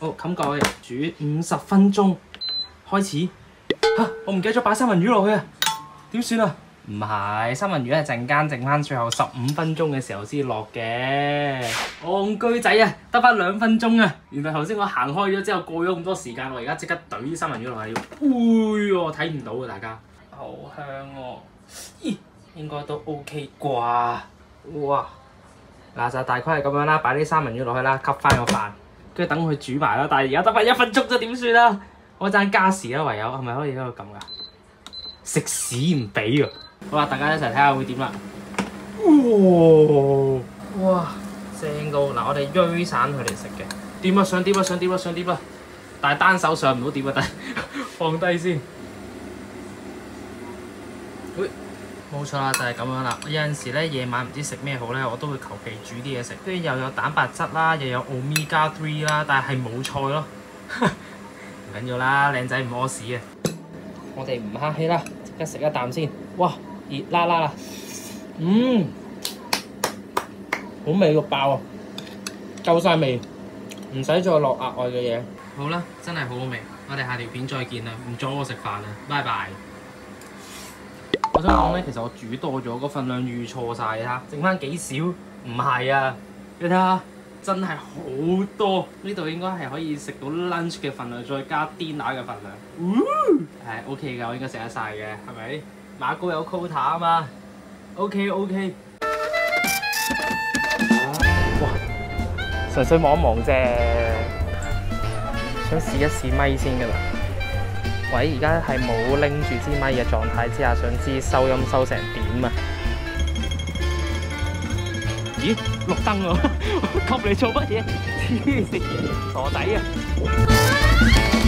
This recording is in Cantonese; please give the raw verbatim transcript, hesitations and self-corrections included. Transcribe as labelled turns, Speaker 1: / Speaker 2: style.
Speaker 1: 好，冚蓋煮五十分鐘，開始。嚇、啊！我唔記得咗擺三文魚落去啊，點算啊？唔係，三文魚係陣間剩翻最後十五分鐘嘅時候先落嘅。戇居仔啊，得翻兩分鐘啊！原來頭先我行開咗之後過咗咁多時間，我而家即刻懟啲三文魚落去。哎喎，睇唔到啊，大家。好香喎、啊！咦，應該都 OK 啩？哇！嗱就大概係咁樣啦，擺啲三文魚落去啦，吸翻個飯，跟住等佢煮埋啦。但係而家得翻一分鐘啫，點算啊？我爭加時啦，唯有係咪可以喺度撳㗎？食屎唔俾啊！好啦，大家一齊睇下會點啦。哇！哇！正到嗱，我哋鋥散佢嚟食嘅。掂啊！上碟啊！上碟啊！上碟啊！但係單手上唔到碟啊，但係放低先。喂，冇錯啦，就係咁樣啦。有陣時咧，夜晚唔知食咩好咧，我都會求其煮啲嘢食，跟住又有蛋白質啦，又有 omega three 啦，但係係冇菜咯。唔緊要啦，靚仔唔屙屎啊！我哋唔客氣啦，即刻食一啖先。哇，熱辣辣啊！嗯，好味到爆啊！夠晒味，唔使再落額外嘅嘢。好啦，真係好好味。我哋下條片再見啦，唔阻我食飯啦，拜拜。我想講咧，其實我煮多咗，個份量預錯晒，你睇下，剩翻幾少？唔係啊，你睇下。真係好多，呢度應該係可以食到 lunch 嘅份量，再加 dinner 嘅份量。係 OK 㗎，我應該食得晒嘅，係咪？馬高有 quota 啊嘛。OK OK。哇！純粹望一望啫，想試一試咪先㗎啦。喂，而家係冇拎住支咪嘅狀態之下，想知收音收成點啊？咦，綠燈喎！吸你做乜嘢？黐線，傻仔啊！